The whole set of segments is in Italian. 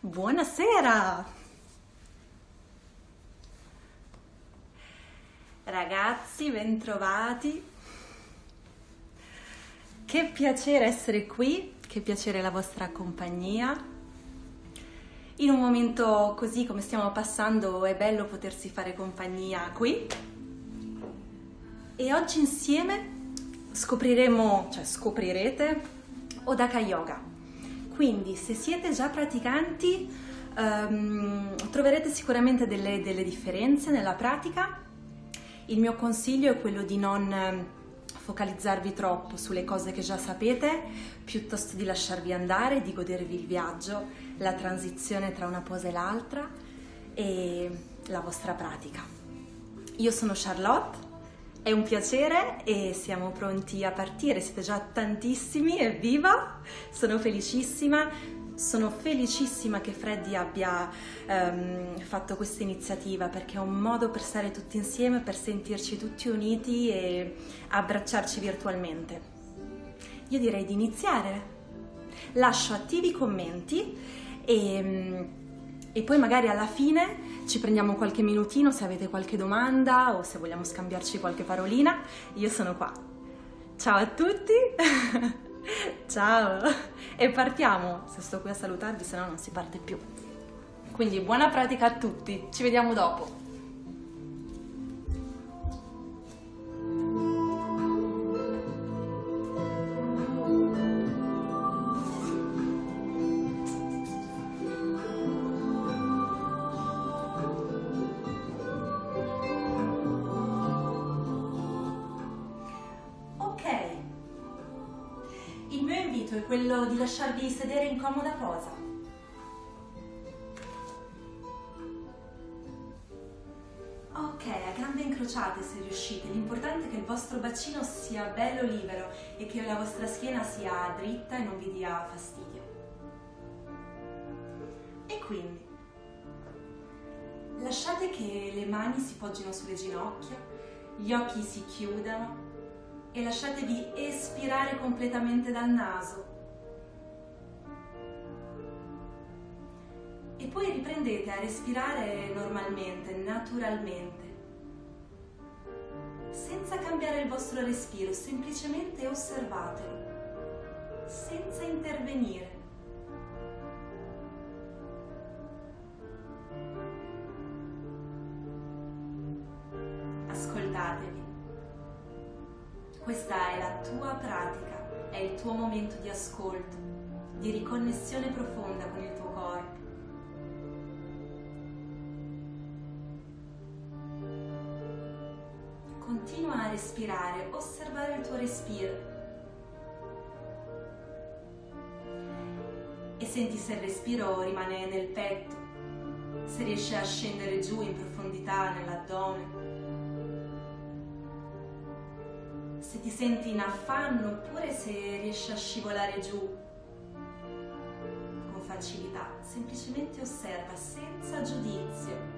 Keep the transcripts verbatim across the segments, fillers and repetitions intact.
Buonasera! Ragazzi, bentrovati. Che piacere essere qui, che piacere la vostra compagnia. In un momento così come stiamo passando è bello potersi fare compagnia qui. E oggi insieme scopriremo, cioè scoprirete Odaka Yoga. Quindi se siete già praticanti um, troverete sicuramente delle, delle differenze nella pratica. Il mio consiglio è quello di non focalizzarvi troppo sulle cose che già sapete, piuttosto di lasciarvi andare, di godervi il viaggio, la transizione tra una posa e l'altra e la vostra pratica. Io sono Charlotte. È un piacere e siamo pronti a partire, siete già tantissimi, evviva! Sono felicissima, sono felicissima che Freddy abbia um, fatto questa iniziativa perché è un modo per stare tutti insieme, per sentirci tutti uniti e abbracciarci virtualmente. Io direi di iniziare, lascio attivi i commenti e, e poi magari alla fine ci prendiamo qualche minutino se avete qualche domanda o se vogliamo scambiarci qualche parolina. Io sono qua. Ciao a tutti! Ciao! E partiamo! Se sto qui a salutarvi, se no non si parte più. Quindi buona pratica a tutti, ci vediamo dopo! È quello di lasciarvi sedere in comoda posa. Ok, a gambe incrociate se riuscite. L'importante è che il vostro bacino sia bello libero e che la vostra schiena sia dritta e non vi dia fastidio. E quindi lasciate che le mani si poggino sulle ginocchia, gli occhi si chiudano e lasciatevi espirare completamente dal naso. E poi riprendete a respirare normalmente, naturalmente, senza cambiare il vostro respiro, semplicemente osservatelo, senza intervenire. Ascoltatevi. Questa è la tua pratica, è il tuo momento di ascolto, di riconnessione profonda con il tuo corpo. Continua a respirare, osservare il tuo respiro e senti se il respiro rimane nel petto, se riesce a scendere giù in profondità nell'addome. Se ti senti in affanno oppure se riesci a scivolare giù con facilità, semplicemente osserva senza giudizio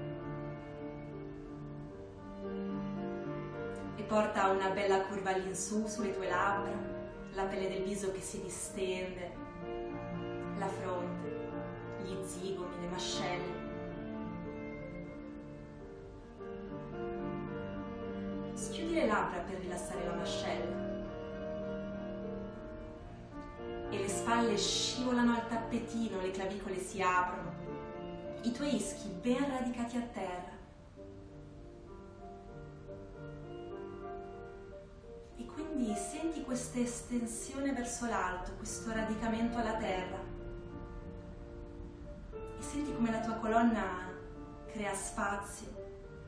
e porta una bella curva all'insù sulle tue labbra, la pelle del viso che si distende, la fronte, gli zigomi, le mascelle. Schiudi le labbra per rilassare la mascella e le spalle scivolano al tappetino, le clavicole si aprono, i tuoi ischi ben radicati a terra. E quindi senti questa estensione verso l'alto, questo radicamento alla terra e senti come la tua colonna crea spazio.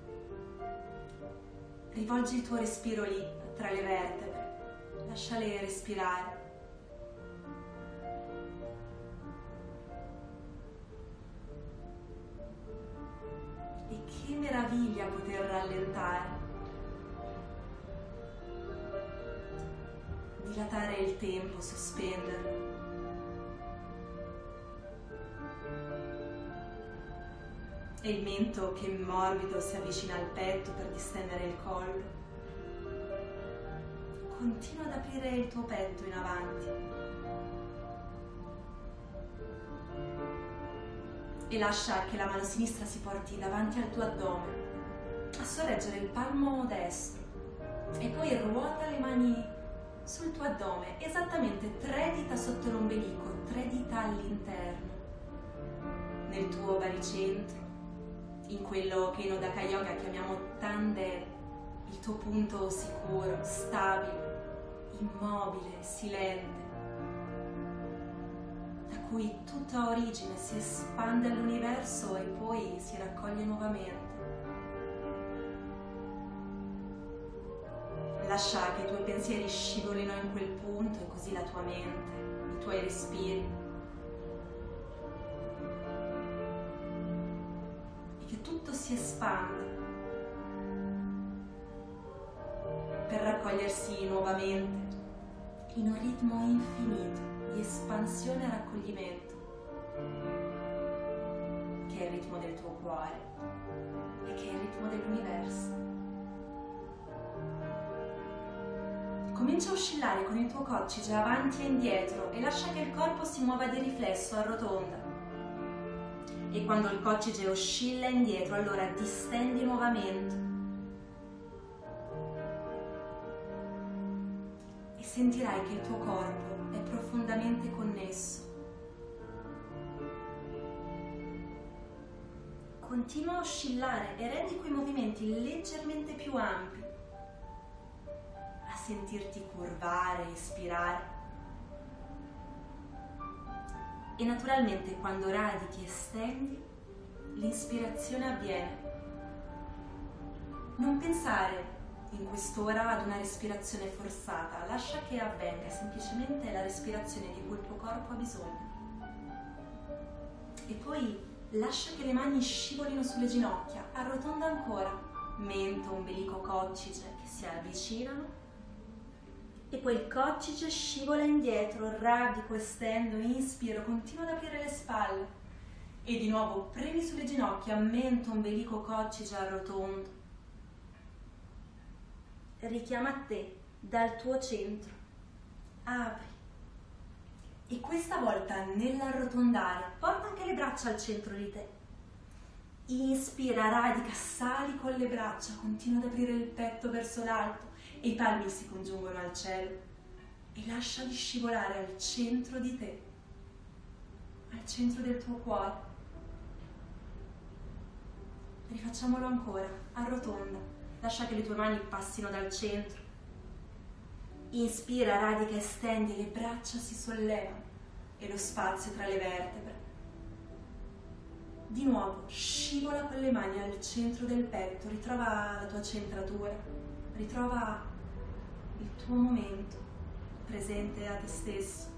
Rivolgi il tuo respiro lì, tra le vertebre, lasciale respirare. E che meraviglia poter rallentare, dilatare il tempo, sospenderlo. E il mento che morbido si avvicina al petto per distendere il collo. Continua ad aprire il tuo petto in avanti. e lascia che la mano sinistra si porti davanti al tuo addome a sorreggere il palmo destro e poi ruota le mani sul tuo addome, esattamente tre dita sotto l'ombelico, tre dita all'interno, nel tuo baricentro, in quello che in Odaka Yoga chiamiamo Tanden, il tuo punto sicuro, stabile, immobile, silente, da cui tutta origine si espande all'universo e poi si raccoglie nuovamente. Lascia che i tuoi pensieri scivolino in quel punto e così la tua mente, i tuoi respiri. E che tutto si espanda per raccogliersi nuovamente in un ritmo infinito di espansione e raccoglimento, che è il ritmo del tuo cuore e che è il ritmo dell'universo. Comincia a oscillare con il tuo coccige avanti e indietro e lascia che il corpo si muova di riflesso, arrotonda. E quando il coccige oscilla indietro, allora distendi nuovamente. E sentirai che il tuo corpo è profondamente connesso. Continua a oscillare e rendi quei movimenti leggermente più ampi, sentirti curvare, ispirare. E naturalmente quando radichi e stendi, l'ispirazione avviene. Non pensare in quest'ora ad una respirazione forzata, lascia che avvenga, semplicemente la respirazione di cui il tuo corpo ha bisogno. E poi lascia che le mani scivolino sulle ginocchia, arrotonda ancora, mento, ombelico, coccige che si avvicinano. E poi il coccige scivola indietro, radico, estendo, inspiro, continuo ad aprire le spalle e di nuovo premi sulle ginocchia, mento, ombelico, coccige, arrotondo. Richiama a te dal tuo centro, apri e questa volta nell'arrotondare porta anche le braccia al centro di te. Inspira, radica, sali con le braccia, continua ad aprire il petto verso l'alto. E i palmi si congiungono al cielo e lasciali scivolare al centro di te, al centro del tuo cuore. Rifacciamolo ancora, arrotonda, lascia che le tue mani passino dal centro. Inspira, radica, estendi, le braccia si sollevano e lo spazio tra le vertebre. Di nuovo, scivola con le mani al centro del petto, ritrova la tua centratura. Ritrova il tuo momento presente a te stesso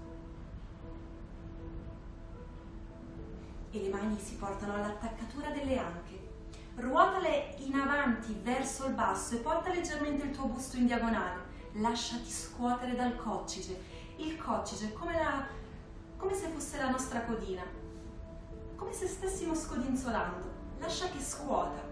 e le mani si portano all'attaccatura delle anche. Ruotale in avanti verso il basso e porta leggermente il tuo busto in diagonale. Lasciati scuotere dal coccige. Il coccige è come, la, come se fosse la nostra codina, come se stessimo scodinzolando. Lascia che scuota.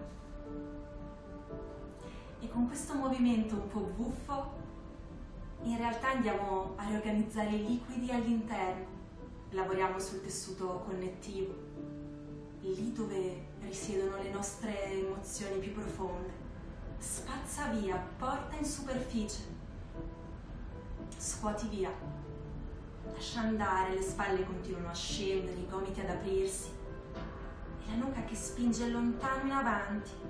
E con questo movimento un po' buffo, in realtà andiamo a riorganizzare i liquidi all'interno. Lavoriamo sul tessuto connettivo, lì dove risiedono le nostre emozioni più profonde. Spazza via, porta in superficie, scuoti via. Lascia andare, le spalle continuano a scendere, i gomiti ad aprirsi e la nuca che spinge lontano in avanti.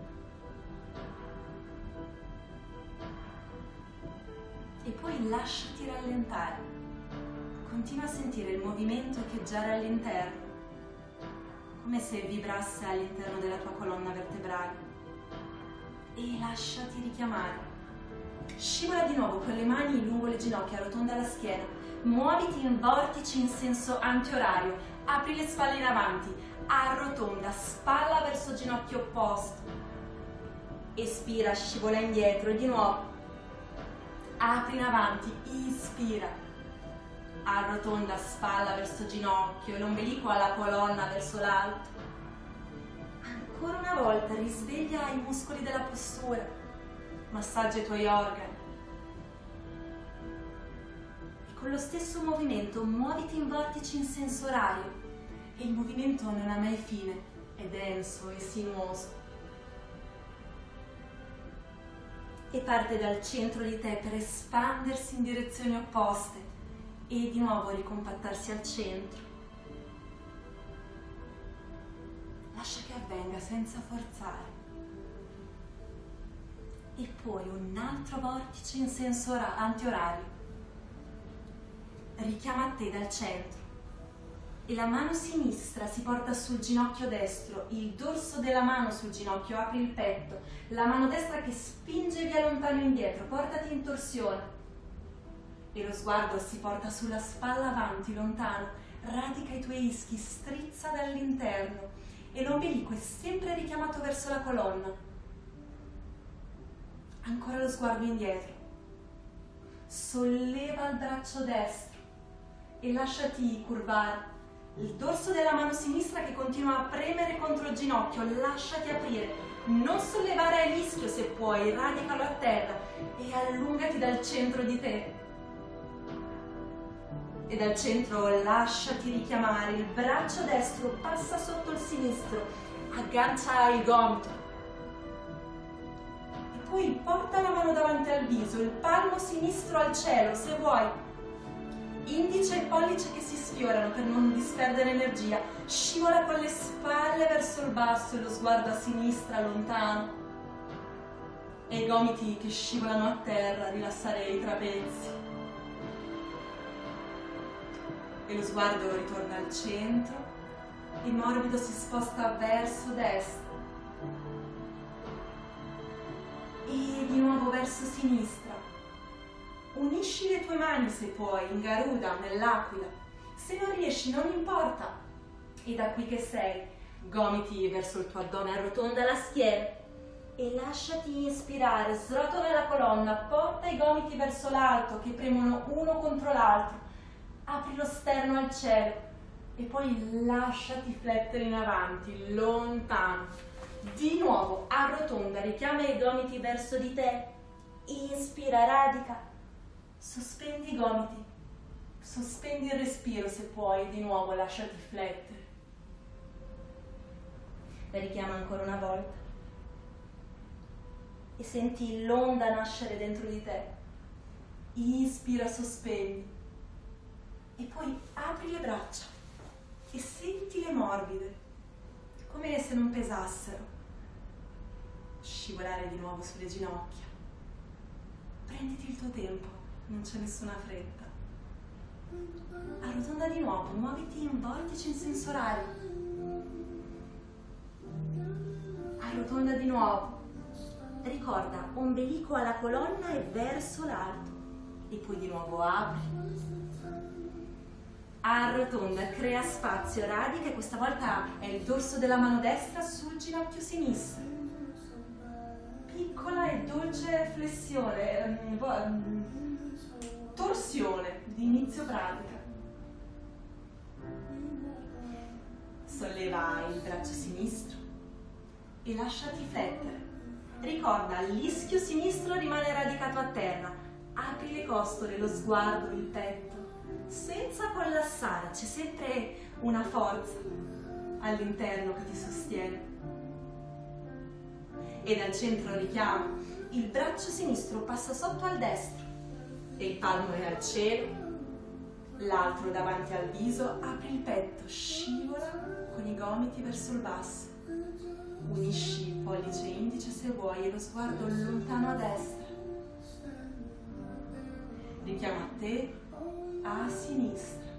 E poi lasciati rallentare. Continua a sentire il movimento echeggiare all'interno, come se vibrasse all'interno della tua colonna vertebrale. E lasciati richiamare. Scivola di nuovo con le mani lungo le ginocchia, arrotonda la schiena. Muoviti in vortici in senso antiorario. Apri le spalle in avanti. Arrotonda, spalla verso ginocchio opposto. Espira, scivola indietro e di nuovo. Apri in avanti, ispira, arrotonda spalla verso ginocchio e l'ombelico alla colonna verso l'alto. Ancora una volta risveglia i muscoli della postura, massaggia i tuoi organi. E con lo stesso movimento muoviti in vortici in senso orario e il movimento movimento non ha mai fine, è denso e sinuoso. E parte dal centro di te per espandersi in direzioni opposte e di nuovo ricompattarsi al centro. Lascia che avvenga senza forzare. E poi un altro vortice in senso antiorario. Richiama a te dal centro e la mano sinistra si porta sul ginocchio destro, il dorso della mano sul ginocchio, apri il petto, la mano destra che spinge via lontano indietro, portati in torsione e lo sguardo si porta sulla spalla avanti, lontano, radica i tuoi ischi, strizza dall'interno e l'ombelico è sempre richiamato verso la colonna. Ancora lo sguardo indietro, solleva il braccio destro e lasciati curvare. Il dorso della mano sinistra che continua a premere contro il ginocchio, lasciati aprire, non sollevare a rischio se puoi, radicalo a terra e allungati dal centro di te. E dal centro lasciati richiamare, il braccio destro passa sotto il sinistro, aggancia il gomito. E poi porta la mano davanti al viso, il palmo sinistro al cielo se vuoi. Indice e pollice che si sfiorano per non disperdere energia, scivola con le spalle verso il basso e lo sguardo a sinistra, lontano. E i gomiti che scivolano a terra, rilassare i trapezi. E lo sguardo ritorna al centro, il morbido si sposta verso destra. E di nuovo verso sinistra. Unisci le tue mani se puoi, in Garuda, nell'aquila. Se non riesci, non importa. E da qui che sei, gomiti verso il tuo addome, arrotonda la schiena e lasciati ispirare, srotola la colonna, porta i gomiti verso l'alto che premono uno contro l'altro. Apri lo sterno al cielo e poi lasciati flettere in avanti, lontano. Di nuovo, arrotonda, richiama i gomiti verso di te, inspira, radica. Sospendi i gomiti, sospendi il respiro se puoi, di nuovo lasciati flettere. La richiama ancora una volta e senti l'onda nascere dentro di te. Inspira, sospendi e poi apri le braccia e sentile morbide, come se non pesassero. Scivolare di nuovo sulle ginocchia. Prenditi il tuo tempo. Non c'è nessuna fretta. Arrotonda di nuovo, muoviti in vortice in senso orario. Arrotonda di nuovo. Ricorda, ombelico alla colonna e verso l'alto. E poi di nuovo apri. Arrotonda, crea spazio, radica e questa volta è il dorso della mano destra sul ginocchio sinistro. Piccola e dolce flessione. Torsione di inizio pratica. Solleva il braccio sinistro e lasciati flettere. Ricorda, l'ischio sinistro rimane radicato a terra. Apri le costole, lo sguardo, il petto, senza collassare. C'è sempre una forza all'interno che ti sostiene. E dal centro richiama. Il braccio sinistro passa sotto al destro. E il palmo è al cielo, l'altro davanti al viso, apri il petto, scivola con i gomiti verso il basso. Unisci pollice e indice se vuoi e lo sguardo lontano a destra. Richiama a te, a sinistra.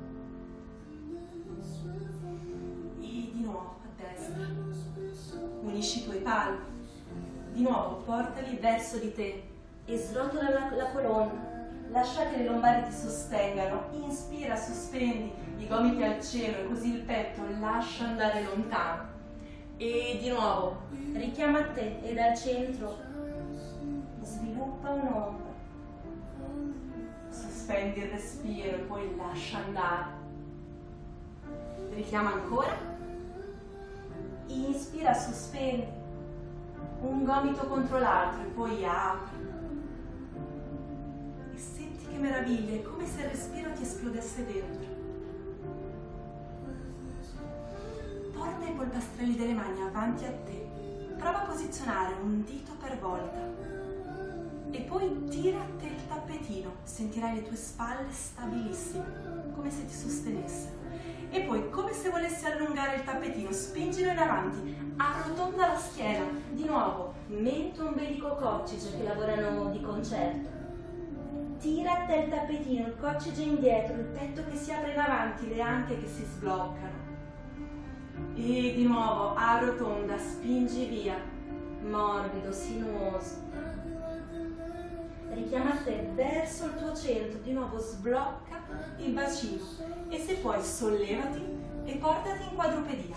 E di nuovo a destra. Unisci i tuoi palmi. Di nuovo portali verso di te. E srotola la, la colonna, lascia che le lombari ti sostengano, inspira, sospendi i gomiti al cielo e così il petto lascia andare lontano. E di nuovo, richiama a te e dal centro sviluppa un'ombra. Sospendi il respiro e poi lascia andare. Richiama ancora, inspira, sospendi un gomito contro l'altro e poi apri. Che meraviglia, è come se il respiro ti esplodesse dentro. rastrelli delle mani avanti a te. Prova a posizionare un dito per volta. E poi tira a te il tappetino. Sentirai le tue spalle stabilissime, come se ti sostenessero. E poi, come se volessi allungare il tappetino, spingilo in avanti, arrotonda la schiena. Di nuovo, mento, ombelico, coccige che lavorano di concerto. Tira a te il tappetino, il coccige indietro, il petto che si apre in avanti, le anche che si sbloccano. E di nuovo, arrotonda, spingi via, morbido, sinuoso. Richiama te verso il tuo centro, di nuovo sblocca il bacino e se puoi sollevati e portati in quadrupedia.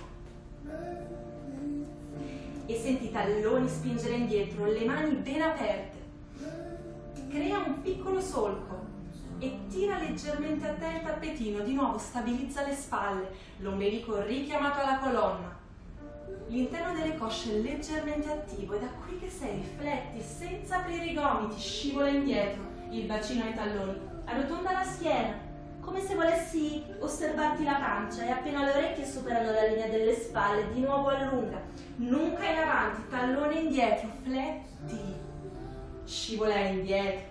E senti i talloni spingere indietro, le mani ben aperte. Crea un piccolo solco e tira leggermente a te il tappetino, di nuovo stabilizza le spalle, l'ombelico richiamato alla colonna. L'interno delle cosce è leggermente attivo e da qui che sei rifletti senza aprire i gomiti, scivola indietro il bacino ai talloni, arrotonda la schiena come se volessi osservarti la pancia e appena le orecchie superano la linea delle spalle di nuovo allunga, nuca in avanti, tallone indietro, fletti, scivola indietro,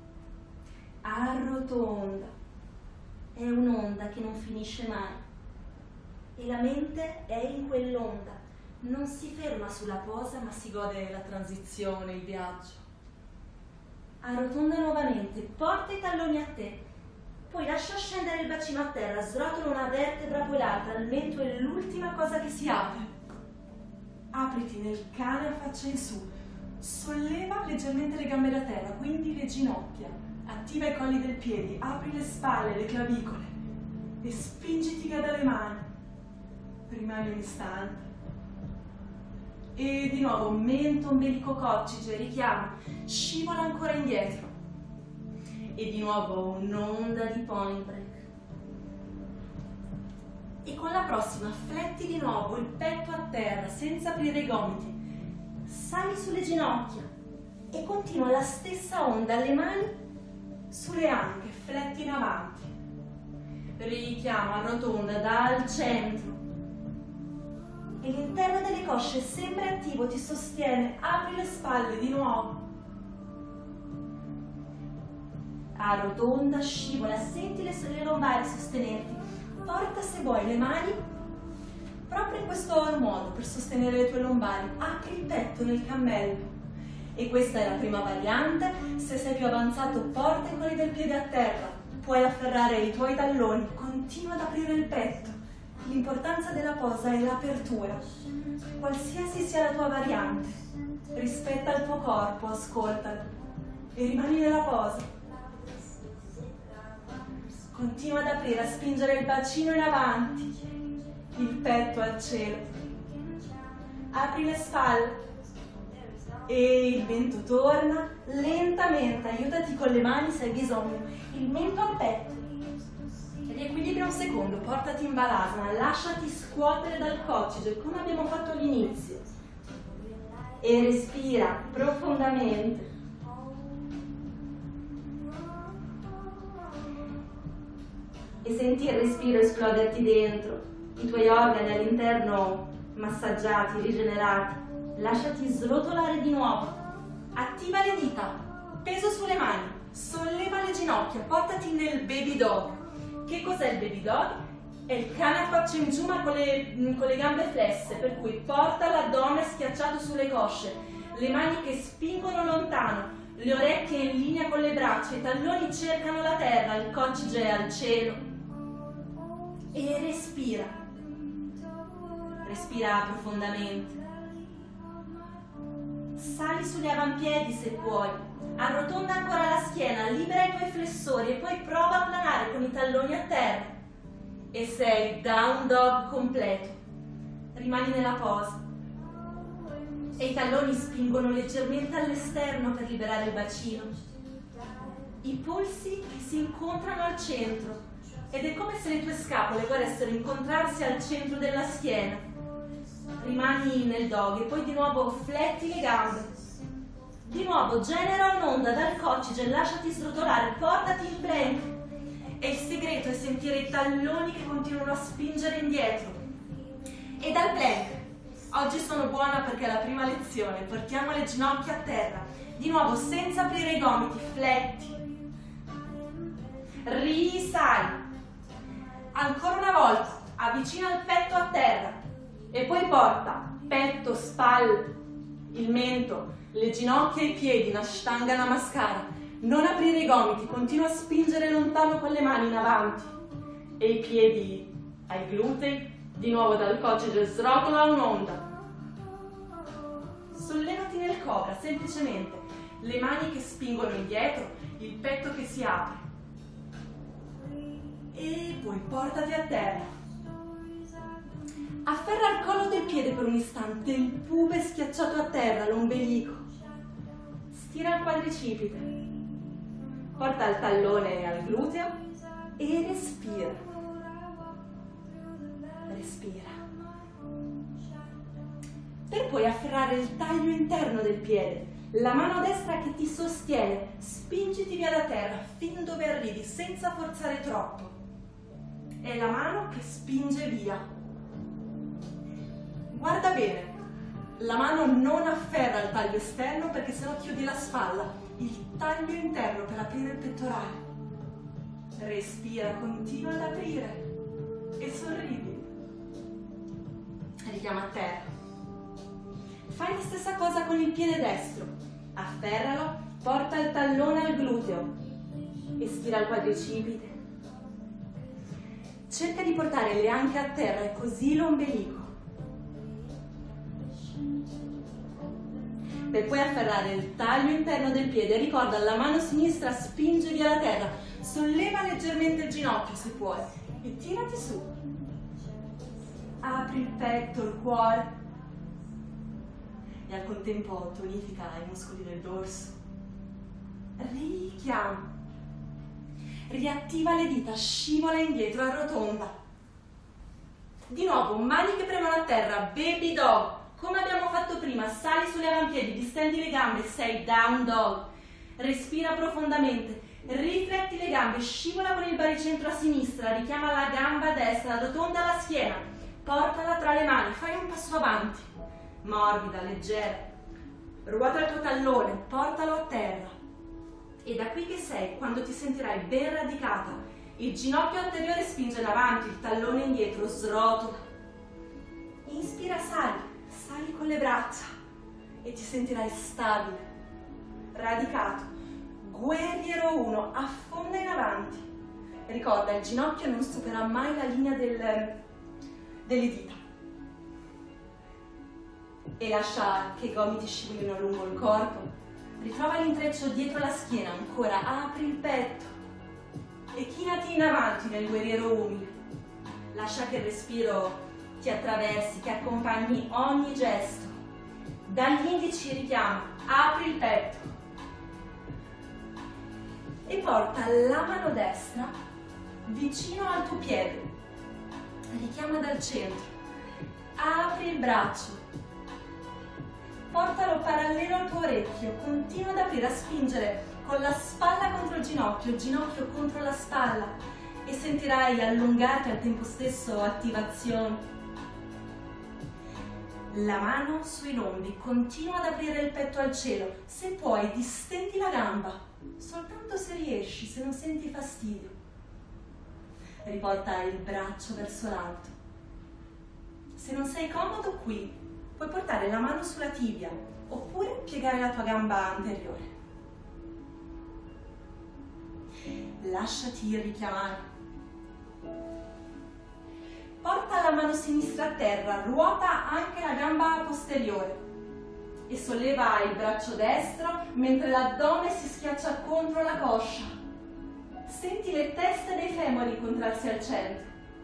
arrotonda, è un'onda che non finisce mai e la mente è in quell'onda. Non si ferma sulla posa, ma si gode la transizione, il viaggio. Arrotonda nuovamente, porta i talloni a te, poi lascia scendere il bacino a terra, srotola una vertebra poi l'altra, il mento è l'ultima cosa che si apre. Apriti nel cane a faccia in su, solleva leggermente le gambe da terra, quindi le ginocchia, attiva i colli del piede, apri le spalle, le clavicole e spingiti via dalle mani. Rimani un istante. E di nuovo mento, ombelico, coccige, richiama, scivola ancora indietro e di nuovo un'onda di point break e con la prossima fletti di nuovo il petto a terra senza aprire i gomiti, sali sulle ginocchia e continua la stessa onda, le mani sulle anche, fletti in avanti, richiama, arrotonda dal centro e l'interno delle cosce è sempre attivo, ti sostiene, apri le spalle di nuovo. Arrotonda, scivola, senti le, le lombari sostenerti. Porta se vuoi le mani proprio in questo modo per sostenere le tue lombari. Apri il petto nel cammello. E questa è la prima variante. Se sei più avanzato, porta i colli del piede a terra. Puoi afferrare i tuoi talloni, continua ad aprire il petto. L'importanza della posa è l'apertura. Qualsiasi sia la tua variante, rispetta il tuo corpo, ascoltalo e rimani nella posa. Continua ad aprire, a spingere il bacino in avanti, il petto al cielo. Apri le spalle e il mento torna lentamente, aiutati con le mani se hai bisogno. Il mento al petto. Riequilibra un secondo, portati in balasana, lasciati scuotere dal coccige come abbiamo fatto all'inizio e respira profondamente. E senti il respiro esploderti dentro, i tuoi organi all'interno massaggiati, rigenerati. Lasciati srotolare di nuovo, attiva le dita, peso sulle mani, solleva le ginocchia, portati nel baby dog. Che cos'è il baby dog? È il cane a faccia in giù ma con le, con le gambe flesse, per cui porta l'addome schiacciato sulle cosce, le mani che spingono lontano, le orecchie in linea con le braccia, i talloni cercano la terra, il coccige è al cielo. E respira. Respira profondamente. Sali sugli avampiedi se puoi. Arrotonda ancora la schiena, libera i tuoi flessori e poi prova a planare con i talloni a terra. E sei down dog completo. Rimani nella posa. E i talloni spingono leggermente all'esterno per liberare il bacino. I polsi che si incontrano al centro. Ed è come se le tue scapole volessero incontrarsi al centro della schiena. Rimani nel dog e poi di nuovo fletti le gambe. Di nuovo genera un'onda dal coccige, lasciati srotolare, portati in plank. E il segreto è sentire i talloni che continuano a spingere indietro. E dal plank Oggi sono buona perché è la prima lezione. Portiamo le ginocchia a terra. Di nuovo, senza aprire i gomiti, fletti. Risali. Ancora una volta, avvicina il petto a terra e poi porta petto, spalle, il mento, le ginocchia e i piedi in Ashtanga Namaskara. Non aprire i gomiti, continua a spingere lontano con le mani in avanti e i piedi ai glutei. Di nuovo dal coccige srotola un'onda. Sollevati nel cobra, semplicemente. Le mani che spingono indietro, il petto che si apre. E poi portati a terra. Afferra il collo del piede per un istante, il pube schiacciato a terra, l'ombelico. Stira il quadricipite. Porta il tallone al gluteo e respira. Respira. Per poi afferrare il taglio interno del piede, la mano destra che ti sostiene, spingiti via da terra fin dove arrivi senza forzare troppo. È la mano che spinge via. Guarda bene, la mano non afferra il taglio esterno perché sennò chiudi la spalla, il taglio interno per aprire il pettorale. Respira, continua ad aprire e sorridi. Richiama a terra. Fai la stessa cosa con il piede destro. Afferralo, porta il tallone al gluteo e stira il quadricipite. Cerca di portare le anche a terra e così l'ombelico. Per poi afferrare il taglio interno del piede. Ricorda, la mano sinistra spinge via la terra. Solleva leggermente il ginocchio se puoi e tirati su. Apri il petto, il cuore e al contempo tonifica i muscoli del dorso. Richiama. Riattiva le dita, scivola indietro, arrotonda. Di nuovo, mani che premono a terra, baby dog. Come abbiamo fatto prima, sali sugli avampiedi, distendi le gambe, sei down dog. Respira profondamente, rifletti le gambe, scivola con il baricentro a sinistra, richiama la gamba destra, arrotonda la schiena, portala tra le mani, fai un passo avanti, morbida, leggera. Ruota il tuo tallone, portalo a terra. E da qui che sei, quando ti sentirai ben radicata, il ginocchio anteriore spinge in avanti, il tallone indietro, srotola. Inspira, sali, sali con le braccia e ti sentirai stabile, radicato. Guerriero uno, affonda in avanti. Ricorda, il ginocchio non supera mai la linea del, delle dita. E lascia che i gomiti scivolino lungo il corpo. Ritrova l'intreccio dietro la schiena, ancora apri il petto e chinati in avanti nel guerriero umile. Lascia che il respiro ti attraversi, che accompagni ogni gesto. Dagli indici richiama, apri il petto e porta la mano destra vicino al tuo piede. Richiama dal centro, apri il braccio. Portalo parallelo al tuo orecchio, continua ad aprire, a spingere con la spalla contro il ginocchio, il ginocchio contro la spalla e sentirai allungate al tempo stesso attivazione. La mano sui lombi, continua ad aprire il petto al cielo, se puoi distendi la gamba, soltanto se riesci, se non senti fastidio. Riporta il braccio verso l'alto. Se non sei comodo qui, puoi portare la mano sulla tibia oppure piegare la tua gamba anteriore. Lasciati richiamare. Porta la mano sinistra a terra, ruota anche la gamba posteriore e solleva il braccio destro mentre l'addome si schiaccia contro la coscia. Senti le teste dei femori contrarsi al centro.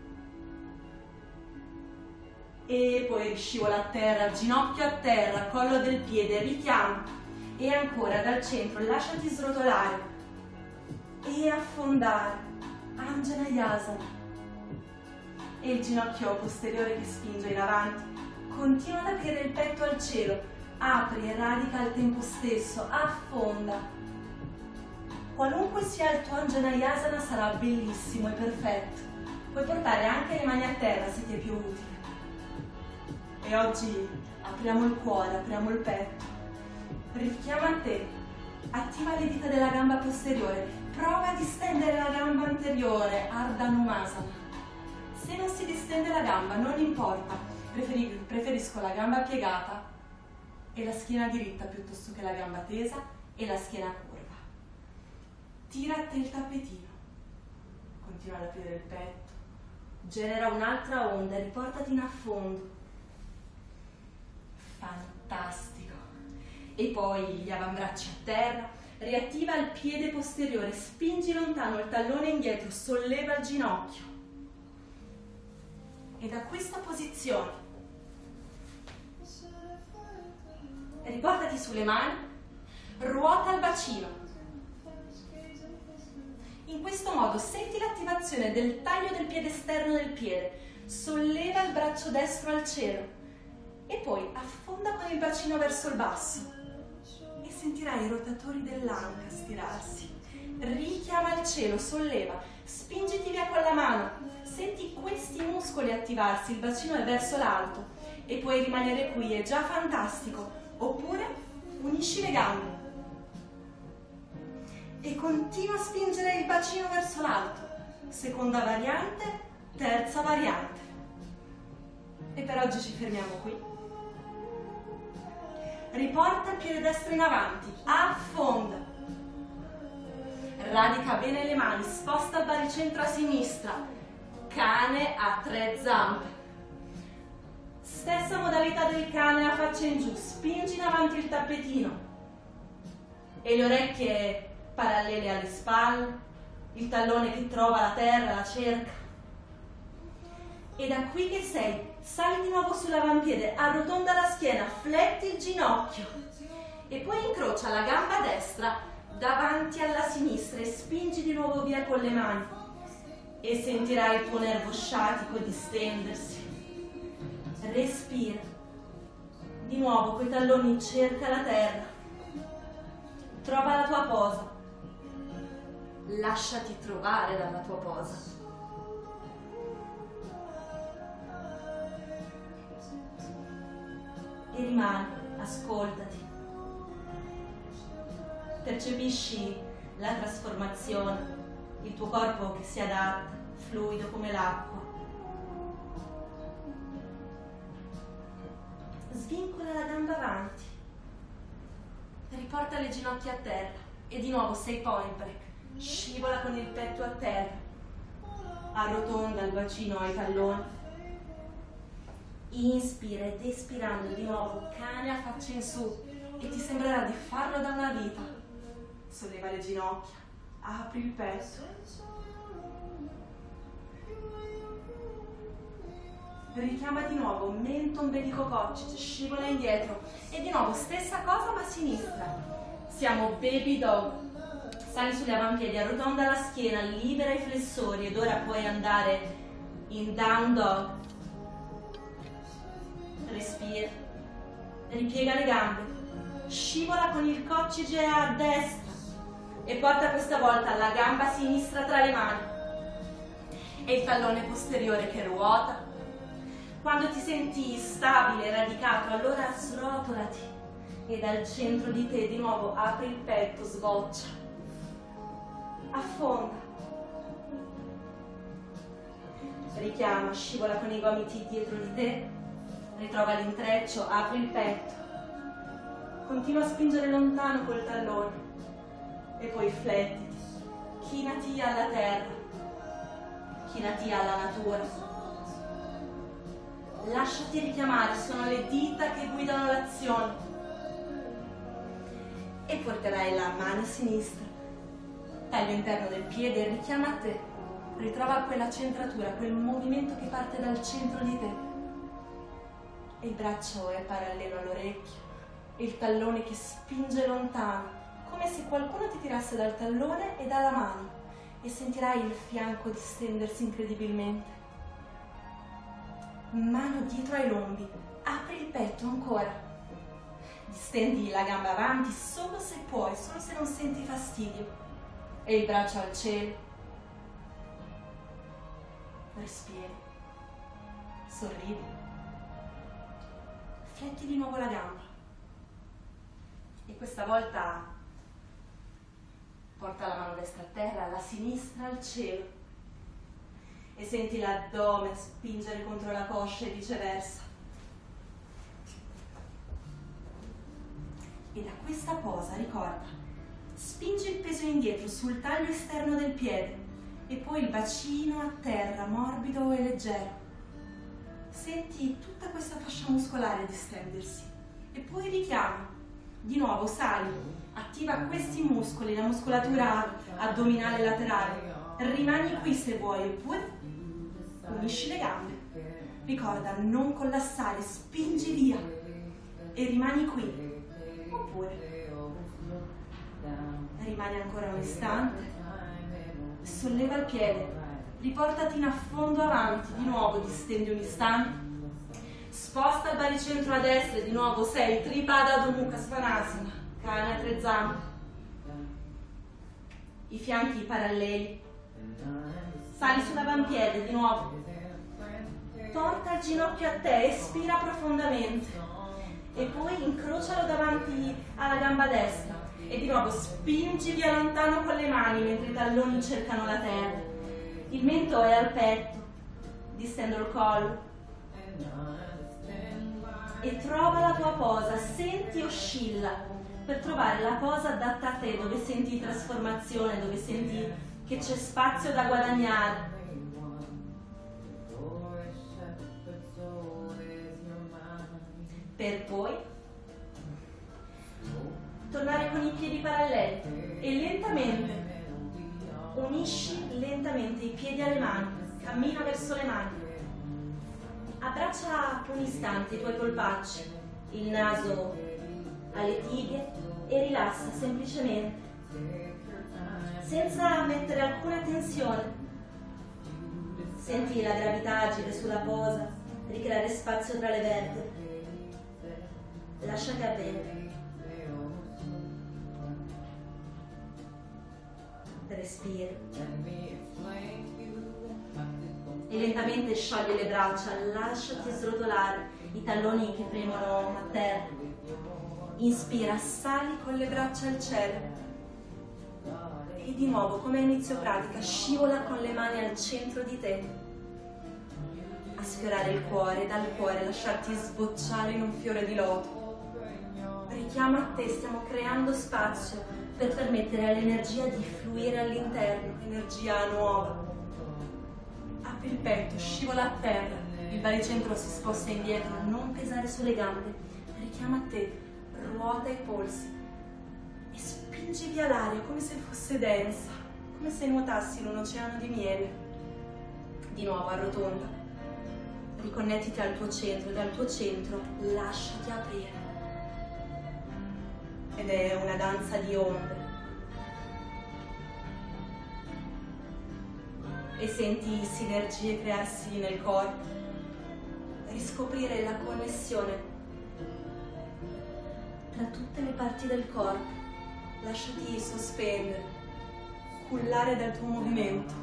E poi scivola a terra, ginocchio a terra, collo del piede, richiama e ancora dal centro lasciati srotolare e affondare, Anjaneyasana. E il ginocchio posteriore che spinge in avanti, continua ad aprire il petto al cielo, apri e radica al tempo stesso, affonda. Qualunque sia il tuo Anjaneyasana sarà bellissimo e perfetto. Puoi portare anche le mani a terra se ti è più utile. E oggi Apriamo il cuore, apriamo il petto. Richiama a te. Attiva le dita della gamba posteriore. Prova a distendere la gamba anteriore, Ardha Numasana. Se non si distende la gamba, non importa. Preferisco la gamba piegata e la schiena diritta piuttosto che la gamba tesa e la schiena curva. Tira a te il tappetino. Continua ad aprire il petto. Genera un'altra onda, riportati in affondo. Fantastico. E poi gli avambracci a terra, riattiva il piede posteriore, spingi lontano il tallone indietro, solleva il ginocchio. E da questa posizione riportati sulle mani, ruota il bacino. In questo modo senti l'attivazione del taglio del piede esterno del piede, solleva il braccio destro al cielo e poi affonda con il bacino verso il basso e sentirai i rotatori dell'anca stirarsi. Richiama il cielo, solleva, spingiti via con la mano, senti questi muscoli attivarsi, il bacino è verso l'alto e puoi rimanere qui, è già fantastico, oppure unisci le gambe e continua a spingere il bacino verso l'alto. Seconda variante, terza variante. E per oggi ci fermiamo qui. Riporta il piede destro in avanti, affonda. Radica bene le mani, sposta il baricentro a sinistra. Cane a tre zampe. Stessa modalità del cane a faccia in giù, spingi in avanti il tappetino. E le orecchie parallele alle spalle, il tallone che trova la terra, la cerca. E da qui che sei, sali di nuovo sull'avampiede, arrotonda la schiena, fletti il ginocchio e poi incrocia la gamba destra davanti alla sinistra e spingi di nuovo via con le mani e sentirai il tuo nervo sciatico distendersi. Respira. Di nuovo coi talloni cerca la terra. Trova la tua posa. Lasciati trovare dalla tua posa. E rimani, ascoltati. Percepisci la trasformazione, il tuo corpo che si adatta, fluido come l'acqua. Svincola la gamba avanti. Riporta le ginocchia a terra. E di nuovo sei point break. Scivola con il petto a terra, arrotonda il bacino ai talloni, inspira ed espirando di nuovo cane a faccia in su e ti sembrerà di farlo da una vita. Solleva le ginocchia, apri il petto, richiama di nuovo mento ombelico coccige, scivola indietro e di nuovo stessa cosa ma a sinistra. Siamo baby dog. Sali sulle avampiedi, arrotonda la schiena, libera i flessori ed ora puoi andare in down dog. Respira, ripiega le gambe, scivola con il coccige a destra e porta questa volta la gamba sinistra tra le mani e il tallone posteriore che ruota. Quando ti senti stabile, radicato, allora srotolati e dal centro di te di nuovo apri il petto, sboccia. Affonda, richiama, scivola con i gomiti dietro di te, ritrova l'intreccio, apri il petto, continua a spingere lontano col tallone e poi flettiti, chinati alla terra, chinati alla natura, lasciati richiamare, sono le dita che guidano l'azione e porterai la mano sinistra. Taglio interno del piede, richiama a te, ritrova quella centratura, quel movimento che parte dal centro di te. E il braccio è parallelo all'orecchio, e il tallone che spinge lontano, come se qualcuno ti tirasse dal tallone e dalla mano, e sentirai il fianco distendersi incredibilmente. Mano dietro ai lombi, apri il petto ancora. Distendi la gamba avanti solo se puoi, solo se non senti fastidio. E il braccio al cielo. Respiri. Sorridi. fletti di nuovo la gamba e questa volta porta la mano destra a terra, la sinistra al cielo e senti l'addome spingere contro la coscia e viceversa. E da questa posa, ricorda, spingi il peso indietro sul taglio esterno del piede e poi il bacino a terra, morbido e leggero. Senti tutta questa fascia muscolare distendersi e poi richiama. Di nuovo sali, attiva questi muscoli, la muscolatura addominale laterale. Rimani qui se vuoi, oppure unisci le gambe. Ricorda, non collassare, spingi via e rimani qui. Oppure rimani ancora un istante, solleva il piede, riportati in affondo avanti, di nuovo distendi un istante, sposta il baricentro a destra e di nuovo sei Tripada Adho Mukha Svanasana, cane a tre zampe, i fianchi paralleli, sali sull'avampiede di nuovo, porta il ginocchio a te, espira profondamente e poi incrocialo davanti alla gamba destra e di nuovo spingi via lontano con le mani mentre i talloni cercano la terra. Il mento è al petto, distendo il collo e trova la tua posa, senti oscilla per trovare la posa adatta a te, dove senti trasformazione, dove senti che c'è spazio da guadagnare. Per poi tornare con i piedi paralleli e lentamente unisci lentamente i piedi alle mani, cammina verso le mani, abbraccia un istante i tuoi polpacci, il naso alle tibie e rilassa semplicemente, senza mettere alcuna tensione. Senti la gravità agire sulla posa, ricreare spazio tra le vertebre. Lascia che avvenga. Respira. E lentamente sciogli le braccia, lasciati srotolare i talloni che premono a terra. Inspira, sali con le braccia al cielo. E di nuovo, come a inizio pratica, scivola con le mani al centro di te. A sfiorare il cuore, dal cuore lasciarti sbocciare in un fiore di loto. Richiama a te, stiamo creando spazio per permettere all'energia di fluire all'interno, energia nuova. Apri il petto, scivola a terra, il baricentro si sposta indietro, non pesare sulle gambe. Richiama a te, ruota i polsi e spingi via l'aria come se fosse densa, come se nuotassi in un oceano di miele. Di nuovo arrotonda, riconnettiti al tuo centro e dal tuo centro lasciati aprire. Ed è una danza di onde. E senti sinergie crearsi nel corpo, riscoprire la connessione tra tutte le parti del corpo. Lasciati sospendere, cullare dal tuo movimento.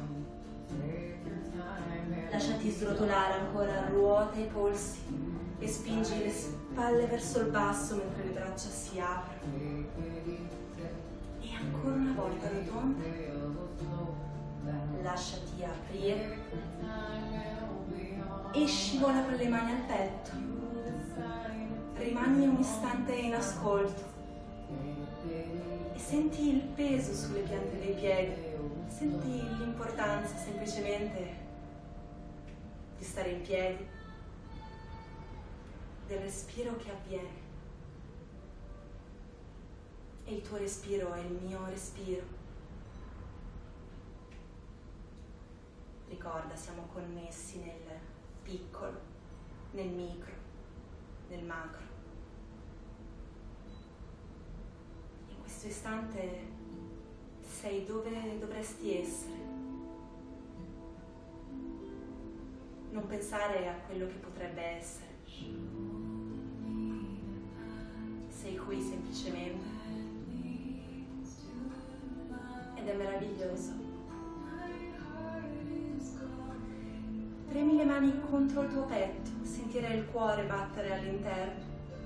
Lasciati srotolare ancora, ruota i polsi e spingi le spalle verso il basso mentre le braccia si aprono. E ancora una volta rotonda, lasciati aprire e scivola con le mani al petto. Rimani un istante in ascolto e senti il peso sulle piante dei piedi, senti l'importanza semplicemente di stare in piedi, del respiro che avviene. E il tuo respiro è il mio respiro. Ricorda, siamo connessi nel piccolo, nel micro, nel macro. In questo istante sei dove dovresti essere. Non pensare a quello che potrebbe essere. Sei qui semplicemente. Ed è meraviglioso. Premi le mani contro il tuo petto, sentire il cuore battere all'interno.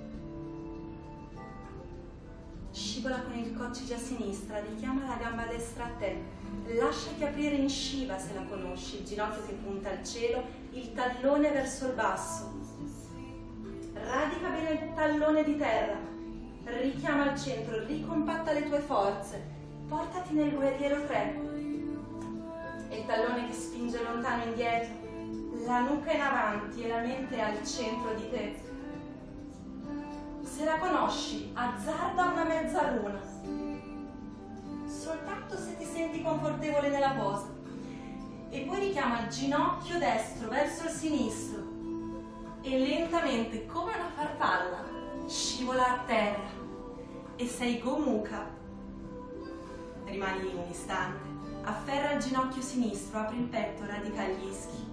Scivola con il coccige a sinistra, richiama la gamba destra a te. Lasciati aprire in Shiva se la conosci, il ginocchio che punta al cielo, il tallone verso il basso. Radica bene il tallone di terra, richiama al centro, ricompatta le tue forze, portati nel guerriero tre. E il tallone che spinge lontano indietro, la nuca in avanti e la mente al centro di te. Se la conosci, azzarda una mezza luna, soltanto se ti senti confortevole nella posa, e poi richiama il ginocchio destro verso il sinistro e lentamente, come una farfalla, scivola a terra e sei Gomukha. Rimani un istante, afferra il ginocchio sinistro, apri il petto, radica gli ischi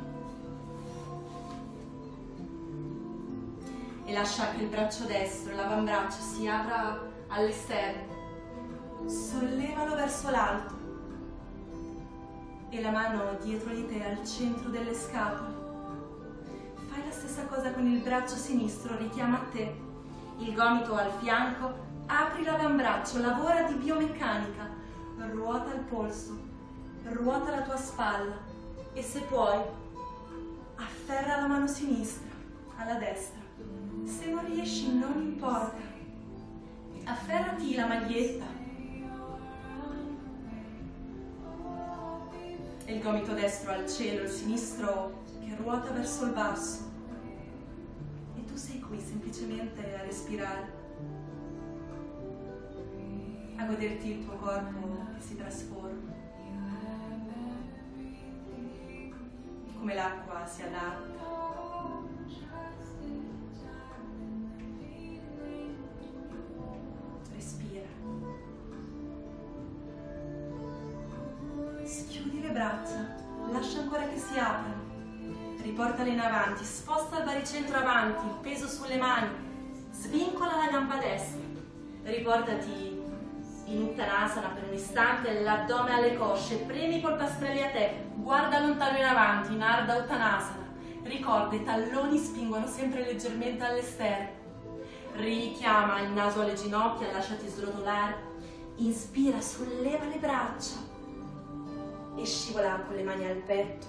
e lascia che il braccio destro, l'avambraccio, si apra all'esterno. Sollevalo verso l'alto e la mano dietro di te al centro delle scapole. Fai la stessa cosa con il braccio sinistro, richiama a te il gomito al fianco, apri l'avambraccio, lavora di biomeccanica, ruota il polso, ruota la tua spalla e se puoi afferra la mano sinistra alla destra. Se non riesci non importa, afferrati la maglietta e il gomito destro al cielo, il sinistro che ruota verso il basso e tu sei qui semplicemente a respirare, a goderti il tuo corpo che si trasforma, come l'acqua si adatta. Schiudi le braccia, lascia ancora che si aprano, riportale in avanti, sposta il baricentro avanti, il peso sulle mani, svincola la gamba destra, riportati in Uttanasana per un istante, l'addome alle cosce, premi i polpastrelli a te, guarda lontano in avanti, in Ardha Uttanasana, ricorda i talloni spingono sempre leggermente all'esterno, richiama il naso alle ginocchia, lasciati srotolare, inspira, solleva le braccia e scivola con le mani al petto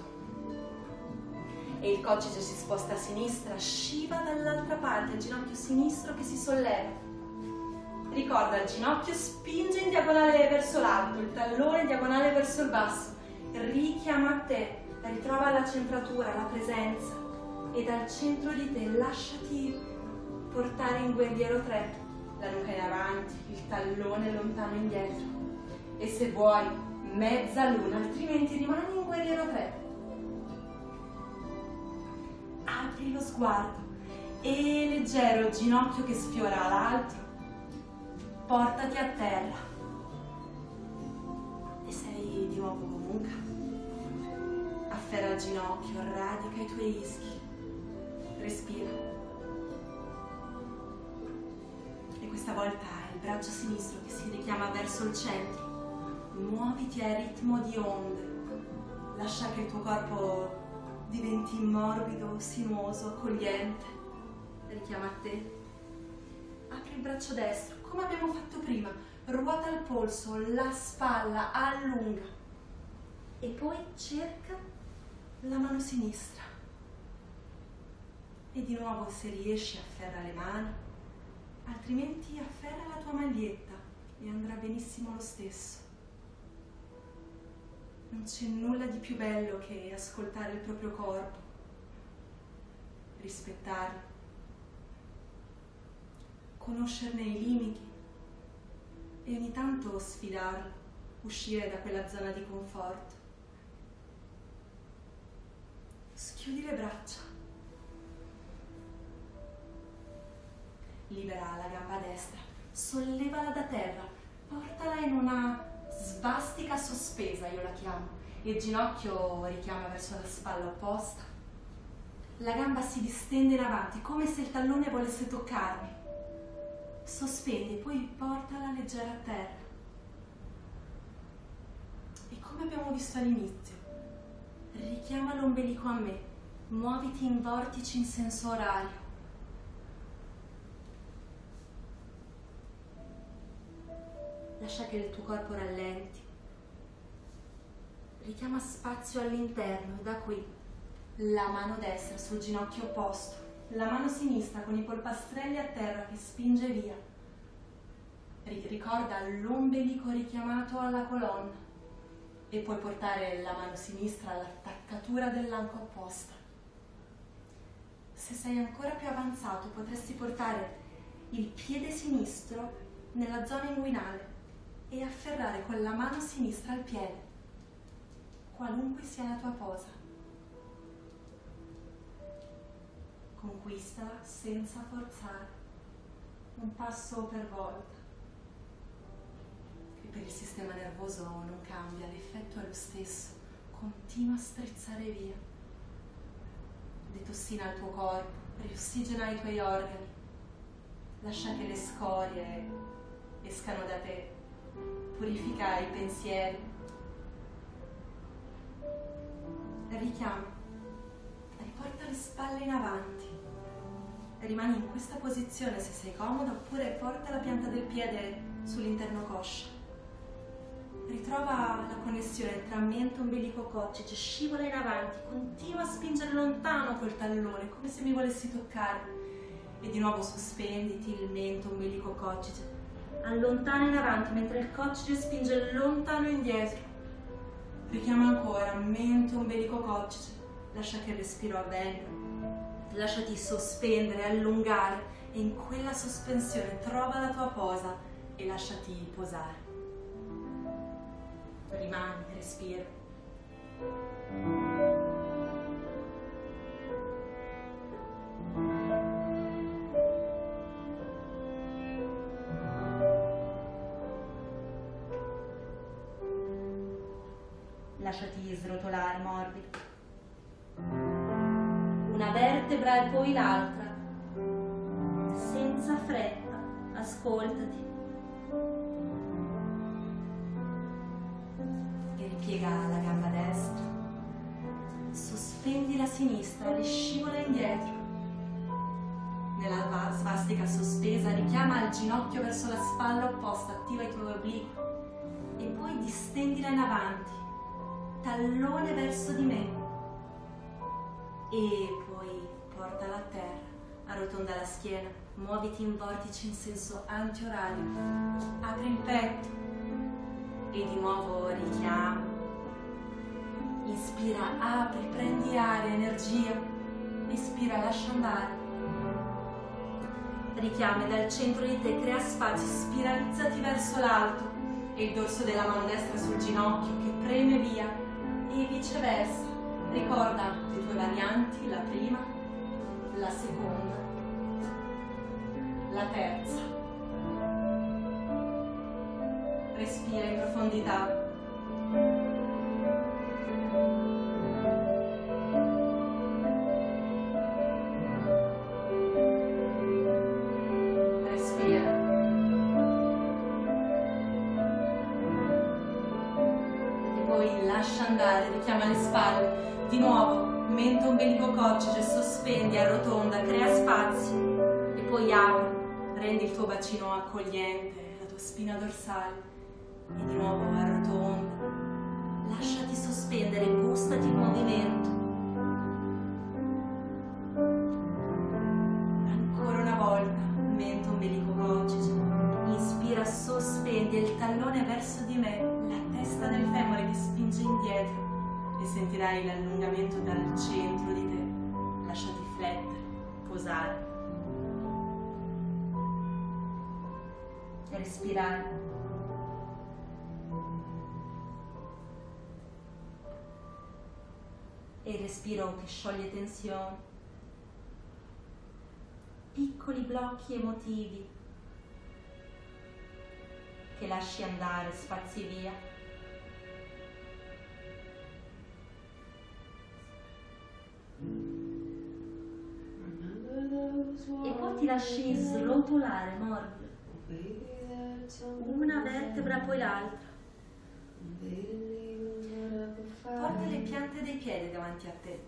e il coccige si sposta a sinistra, Shiva dall'altra parte, il ginocchio sinistro che si solleva. Ricorda, il ginocchio spinge in diagonale verso l'alto, il tallone in diagonale verso il basso, richiama a te, ritrova la centratura, la presenza e dal centro di te lasciati portare in guerriero tre, la nuca in avanti, il tallone lontano indietro e se vuoi mezza luna, altrimenti rimani in guerriero tre. Apri lo sguardo e leggero ginocchio che sfiora l'altro, portati a terra e sei di nuovo Gomukha. Afferra il ginocchio, radica i tuoi ischi, respira e questa volta il braccio sinistro che si richiama verso il centro. Muoviti a ritmo di onde, lascia che il tuo corpo diventi morbido, sinuoso, accogliente, richiama a te, apri il braccio destro, come abbiamo fatto prima, ruota il polso, la spalla, allunga e poi cerca la mano sinistra e di nuovo se riesci afferra le mani, altrimenti afferra la tua maglietta e andrà benissimo lo stesso. Non c'è nulla di più bello che ascoltare il proprio corpo, rispettarlo, conoscerne i limiti e ogni tanto sfidarlo, uscire da quella zona di conforto. Schiudi le braccia, libera la gamba destra, sollevala da terra, portala in una svastica sospesa, io la chiamo, il ginocchio richiama verso la spalla opposta, la gamba si distende in avanti come se il tallone volesse toccarmi, sospendi, poi portala leggera a terra e come abbiamo visto all'inizio, richiama l'ombelico a me, muoviti in vortici in senso orario. lascia che il tuo corpo rallenti. Richiama spazio all'interno e da qui la mano destra sul ginocchio opposto, la mano sinistra con i polpastrelli a terra che spinge via. Ricorda l'ombelico richiamato alla colonna e puoi portare la mano sinistra all'attaccatura dell'anca opposta. Se sei ancora più avanzato potresti portare il piede sinistro nella zona inguinale e afferrare con la mano sinistra al piede, qualunque sia la tua posa. Conquistala senza forzare, un passo per volta. E per il sistema nervoso non cambia, l'effetto è lo stesso, continua a strizzare via. Detossina il tuo corpo, riossigena i tuoi organi, lascia che le scorie escano da te, purifica i pensieri. Richiama, riporta le spalle in avanti, rimani in questa posizione se sei comoda, oppure porta la pianta del piede sull'interno coscia. Ritrova la connessione tra mento, ombelico, coccige, scivola in avanti, continua a spingere lontano col tallone, come se mi volessi toccare, e di nuovo sospenditi, il mento, ombelico, coccige, allontana in avanti mentre il coccige spinge lontano indietro. Richiama ancora, mento, ombelico, coccige, lascia che il respiro avvenga, lasciati sospendere, allungare e in quella sospensione trova la tua posa e lasciati posare. Rimani, respira. Lasciati srotolare morbido. Una vertebra e poi l'altra. Senza fretta, ascoltati. E ripiega la gamba destra. Sospendi la sinistra, riscivola indietro. Nella svastica sospesa richiama il ginocchio verso la spalla opposta, attiva i tuoi obliqui. E poi distendila in avanti. Tallone verso di me e poi portala a terra, arrotonda la schiena, muoviti in vortici in senso antiorario, apri il petto e di nuovo richiama, inspira, apri, prendi aria, energia, espira, lascia andare, richiama dal centro di te, crea spazio, spiralizzati verso l'alto e il dorso della mano destra sul ginocchio che preme via e viceversa. Ricorda le tue varianti, la prima, la seconda, la terza. Respira in profondità. Respira. E poi lascia andare, richiama le spalle. Di nuovo, mento, ombelico, coccige, sospendi, arrotonda, crea spazio e poi apri, rendi il tuo bacino accogliente, la tua spina dorsale e di nuovo arrotonda, lasciati sospendere, gustati il movimento. Ancora una volta, mento, ombelico, coccige, inspira, sospendi il tallone verso di me, la testa del femore che spinge indietro. E sentirai l'allungamento dal centro di te. Lasciati flettere, posare. E respirare. E il respiro che scioglie tensioni. Piccoli blocchi emotivi che lasci andare, spazi via. E poi ti lasci srotolare morbido, una vertebra poi l'altra. Porta le piante dei piedi davanti a te,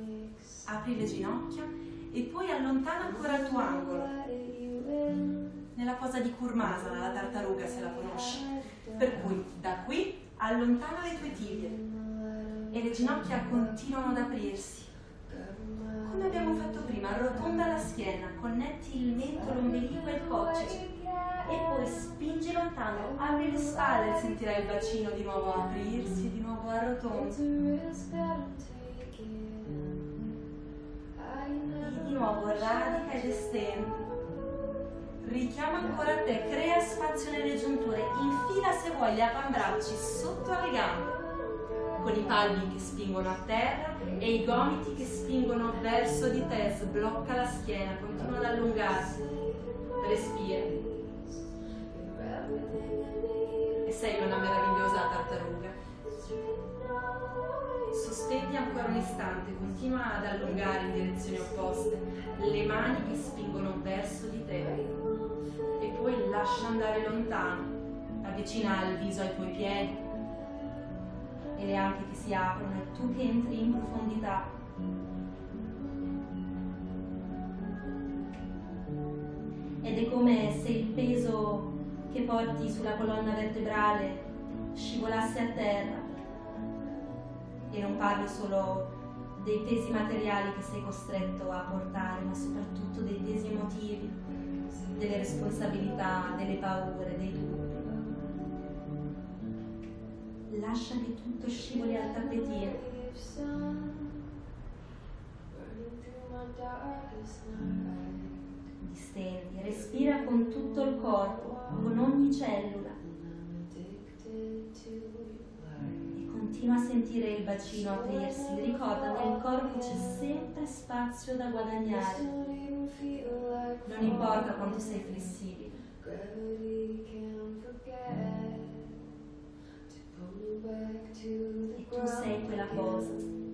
apri le ginocchia e poi allontana ancora il tuo angolo. nella posa di Kurmasana, la tartaruga, se la conosci. Per cui da qui allontana le tue tibie e le ginocchia continuano ad aprirsi. Come abbiamo fatto prima, arrotonda la schiena, connetti il mento, l'ombelico e il coccige e poi spingi lontano, apri le spalle e sentirai il bacino di nuovo aprirsi, di nuovo arrotondi. E di nuovo radica ed estendi. Richiama ancora a te, crea spazio nelle giunture, infila se vuoi gli avambracci sotto alle gambe, con i palmi che spingono a terra e i gomiti che spingono verso di te, sblocca la schiena, continua ad allungarsi, respira. E sei una meravigliosa tartaruga. Sospendi ancora un istante, continua ad allungare in direzioni opposte, le mani che spingono verso di te. E poi lascia andare lontano, avvicina il viso ai tuoi piedi e le anche che si aprono e tu che entri in profondità. Ed è come se il peso che porti sulla colonna vertebrale scivolasse a terra. E non parlo solo dei pesi materiali che sei costretto a portare, ma soprattutto dei pesi emotivi, delle responsabilità, delle paure, dei dubbi. Lascia che tutto scivoli al tappetino. Distendi, respira con tutto il corpo, con ogni cellula. E continua a sentire il bacino aprirsi. Ricorda, nel corpo c'è sempre spazio da guadagnare. Non importa quanto sei flessibile. E tu sei quella cosa.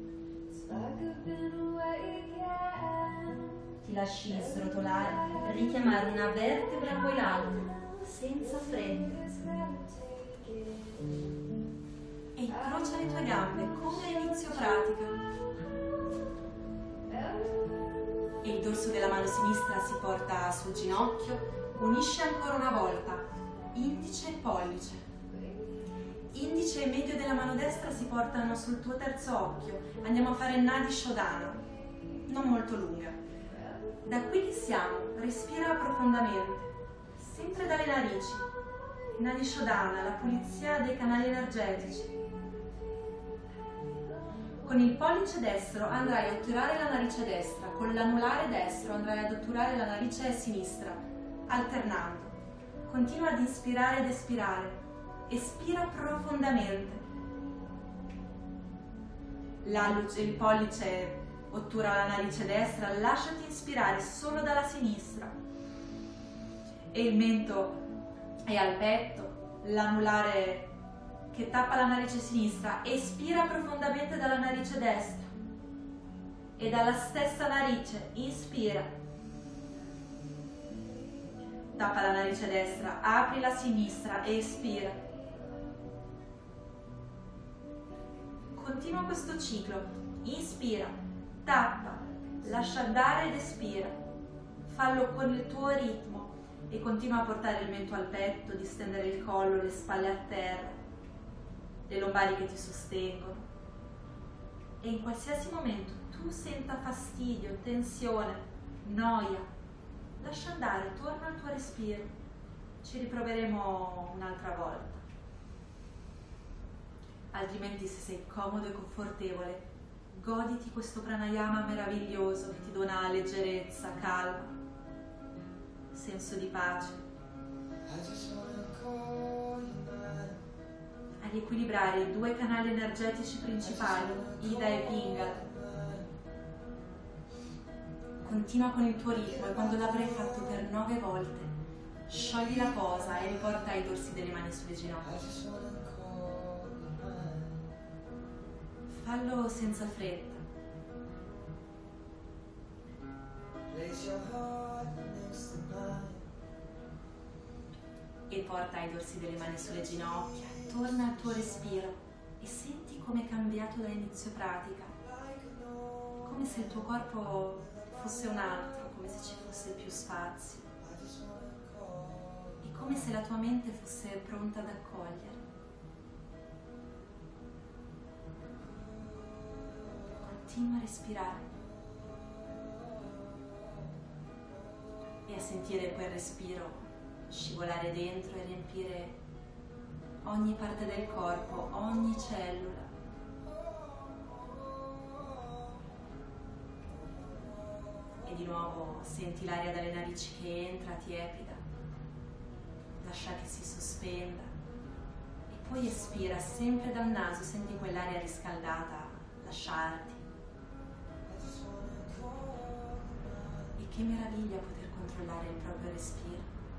Ti lasci srotolare, richiamare una vertebra poi l'altra, senza fretta. E incrocia le tue gambe come inizio pratica. E il dorso della mano sinistra si porta sul ginocchio, unisce ancora una volta indice e pollice. Indice e medio della mano destra si portano sul tuo terzo occhio. Andiamo a fare Nadi Shodhana, non molto lunga. Da qui che siamo, respira profondamente, sempre dalle narici. Nadi Shodhana, la pulizia dei canali energetici. Con il pollice destro andrai a otturare la narice destra, con l'anulare destro andrai ad otturare la narice sinistra, alternando. Continua ad inspirare ed espirare. Espira profondamente. La luce, il pollice ottura la narice destra, lasciati ispirare solo dalla sinistra. E il mento è al petto, l'anulare che tappa la narice sinistra, espira profondamente dalla narice destra. E dalla stessa narice, inspira. Tappa la narice destra, apri la sinistra e espira. Continua questo ciclo, inspira, tappa, lascia andare ed espira. Fallo con il tuo ritmo e continua a portare il mento al petto, distendere il collo, le spalle a terra, le lombari che ti sostengono. E in qualsiasi momento tu senta fastidio, tensione, noia, lascia andare, torna al tuo respiro. Ci riproveremo un'altra volta. Altrimenti, se sei comodo e confortevole, goditi questo pranayama meraviglioso che ti dona leggerezza, calma, senso di pace. A riequilibrare i due canali energetici principali, Ida e Pingala. Continua con il tuo ritmo e quando l'avrai fatto per nove volte, sciogli la posa e riporta i dorsi delle mani sulle ginocchia. Fallo senza fretta. E porta i dorsi delle mani sulle ginocchia, torna al tuo respiro e senti come è cambiato da inizio pratica. Come se il tuo corpo fosse un altro, come se ci fosse più spazio. È come se la tua mente fosse pronta ad accogliere. Continua a respirare e a sentire quel respiro scivolare dentro e riempire ogni parte del corpo, ogni cellula. E di nuovo senti l'aria dalle narici che entra, tiepida, lascia che si sospenda e poi espira sempre dal naso, senti quell'aria riscaldata lasciarti. E che meraviglia poter controllare il proprio respiro.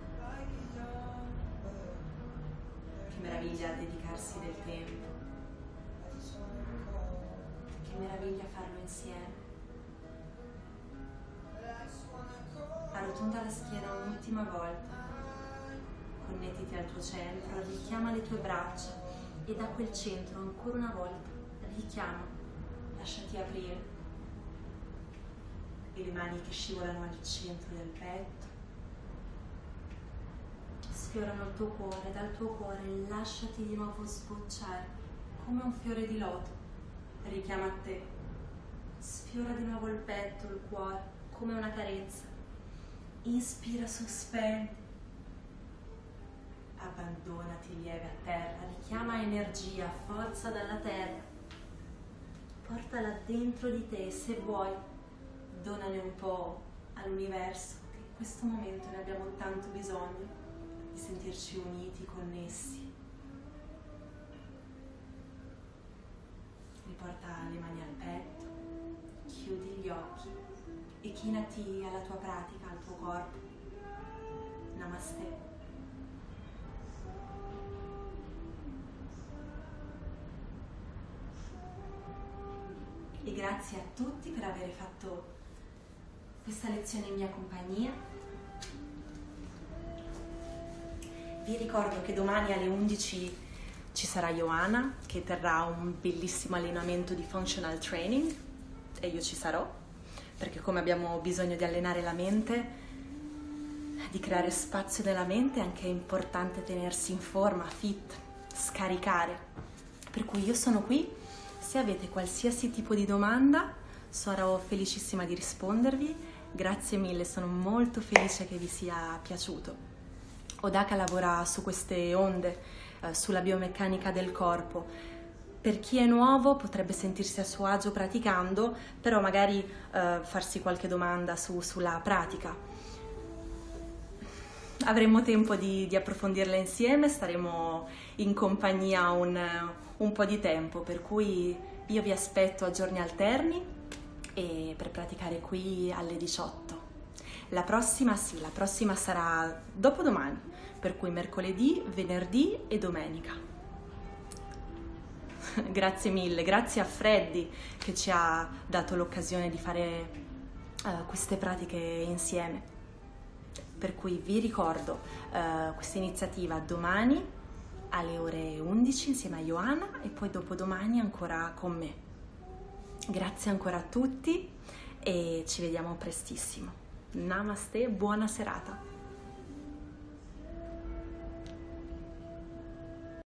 Che meraviglia dedicarsi del tempo. Che meraviglia farlo insieme. Arrotonda la schiena un'ultima volta, connettiti al tuo centro, richiama le tue braccia e da quel centro ancora una volta richiama, lasciati aprire e le mani che scivolano al centro del petto, sfiorano il tuo cuore, dal tuo cuore lasciati di nuovo sbocciare come un fiore di loto, richiama a te, sfiora di nuovo il petto, il cuore, come una carezza. Inspira, sospendi, abbandonati lieve a terra, richiama energia, forza dalla terra, portala dentro di te e se vuoi donane un po' all'universo, che in questo momento ne abbiamo tanto bisogno di sentirci uniti, connessi. Riporta le mani al petto, chiudi gli occhi e chinati alla tua pratica, al tuo corpo. Namaste. E grazie a tutti per aver fatto questa lezione in mia compagnia. Vi ricordo che domani alle undici ci sarà Ioana che terrà un bellissimo allenamento di functional training e io ci sarò, perché come abbiamo bisogno di allenare la mente, di creare spazio nella mente, è anche importante tenersi in forma, fit, scaricare. Per cui io sono qui, se avete qualsiasi tipo di domanda sarò felicissima di rispondervi. Grazie mille, sono molto felice che vi sia piaciuto. Odaka lavora su queste onde, eh, sulla biomeccanica del corpo. Per chi è nuovo potrebbe sentirsi a suo agio praticando, però magari eh, farsi qualche domanda su, sulla pratica. Avremo tempo di, di approfondirla insieme, staremo in compagnia un, un po' di tempo, per cui io vi aspetto a giorni alterni e per praticare qui alle diciotto. La prossima sì, la prossima sarà dopodomani, per cui mercoledì, venerdì e domenica. Grazie mille, grazie a Freddy che ci ha dato l'occasione di fare uh, queste pratiche insieme. Per cui vi ricordo uh, questa iniziativa domani alle ore undici insieme a Ioana e poi dopodomani ancora con me. Grazie ancora a tutti e ci vediamo prestissimo. Namaste, buona serata.